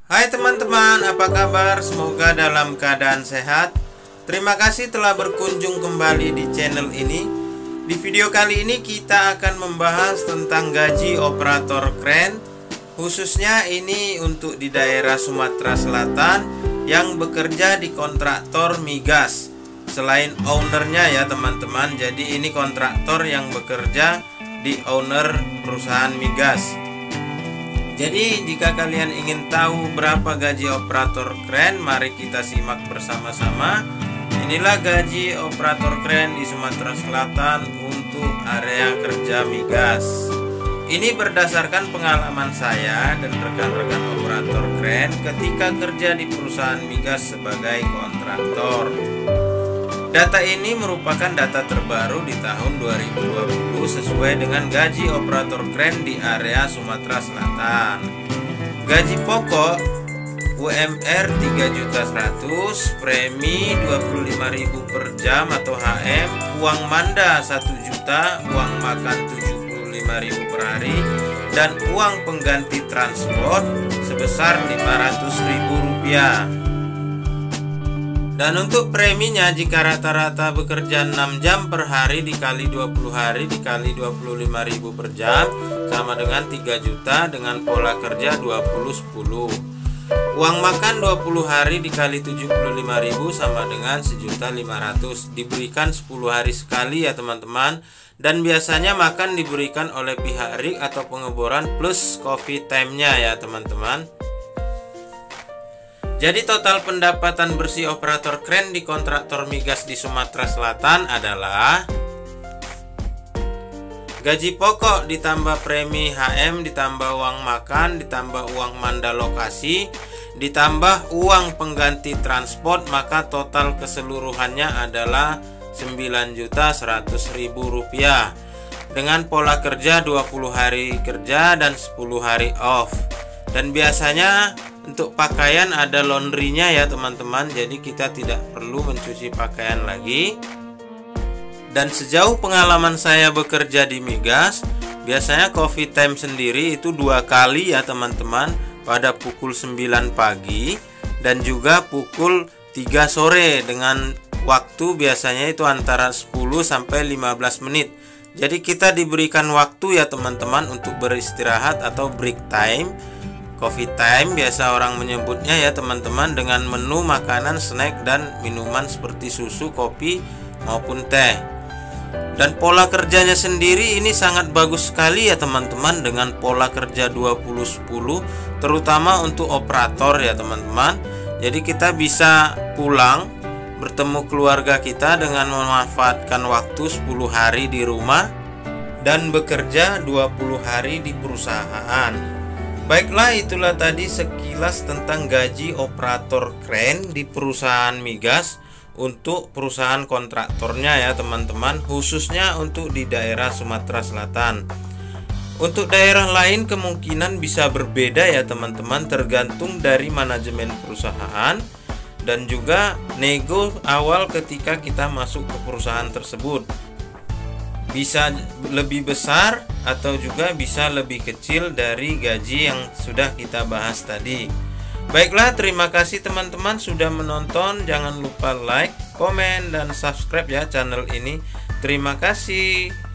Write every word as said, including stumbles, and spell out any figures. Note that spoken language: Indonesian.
Hai teman-teman, apa kabar? Semoga dalam keadaan sehat. Terima kasih telah berkunjung kembali di channel ini. Di video kali ini kita akan membahas tentang gaji operator kren, khususnya ini untuk di daerah Sumatera Selatan yang bekerja di kontraktor migas. Selain ownernya ya teman-teman, jadi ini kontraktor yang bekerja di owner perusahaan migas. Jadi jika kalian ingin tahu berapa gaji operator kren, mari kita simak bersama-sama. Inilah gaji operator kren di Sumatera Selatan untuk area kerja migas. Ini berdasarkan pengalaman saya dan rekan-rekan operator kren ketika kerja di perusahaan migas sebagai kontraktor. Data ini merupakan data terbaru di tahun dua ribu dua puluh sesuai dengan gaji operator kren di area Sumatera Selatan. Gaji pokok U M R tiga juta seratus, premi dua puluh lima ribu per jam atau H M, uang manda satu juta, uang makan tujuh puluh lima ribu per hari, dan uang pengganti transport sebesar lima ratus ribu rupiah. Dan untuk preminya, jika rata-rata bekerja enam jam per hari dikali dua puluh hari dikali dua puluh lima ribu per jam sama dengan tiga juta dengan pola kerja dua puluh sepuluh. Uang makan dua puluh hari dikali tujuh puluh lima ribu sama dengan sejuta lima ratus. Diberikan sepuluh hari sekali ya teman-teman. Dan biasanya makan diberikan oleh pihak rig atau pengeboran plus coffee time-nya ya teman-teman. Jadi total pendapatan bersih operator kren di kontraktor migas di Sumatera Selatan adalah gaji pokok ditambah premi H M ditambah uang makan ditambah uang manda lokasi ditambah uang pengganti transport, maka total keseluruhannya adalah sembilan juta seratus ribu rupiah dengan pola kerja dua puluh hari kerja dan sepuluh hari off. Dan biasanya untuk pakaian ada laundrynya ya teman-teman, jadi kita tidak perlu mencuci pakaian lagi. Dan sejauh pengalaman saya bekerja di migas, biasanya coffee time sendiri itu dua kali ya teman-teman, pada pukul sembilan pagi dan juga pukul tiga sore dengan waktu biasanya itu antara sepuluh sampai lima belas menit. Jadi kita diberikan waktu ya teman-teman untuk beristirahat atau break time. Coffee time biasa orang menyebutnya ya teman-teman, dengan menu makanan, snack, dan minuman seperti susu, kopi, maupun teh. Dan pola kerjanya sendiri ini sangat bagus sekali ya teman-teman, dengan pola kerja dua puluh sepuluh, terutama untuk operator ya teman-teman. Jadi kita bisa pulang bertemu keluarga kita dengan memanfaatkan waktu sepuluh hari di rumah dan bekerja dua puluh hari di perusahaan. Baiklah, itulah tadi sekilas tentang gaji operator kren di perusahaan migas untuk perusahaan kontraktornya ya teman-teman, khususnya untuk di daerah Sumatera Selatan. Untuk daerah lain kemungkinan bisa berbeda ya teman-teman, tergantung dari manajemen perusahaan dan juga nego awal ketika kita masuk ke perusahaan tersebut. Bisa lebih besar atau juga bisa lebih kecil dari gaji yang sudah kita bahas tadi. Baiklah, terima kasih teman-teman sudah menonton. Jangan lupa like, komen, dan subscribe ya channel ini. Terima kasih.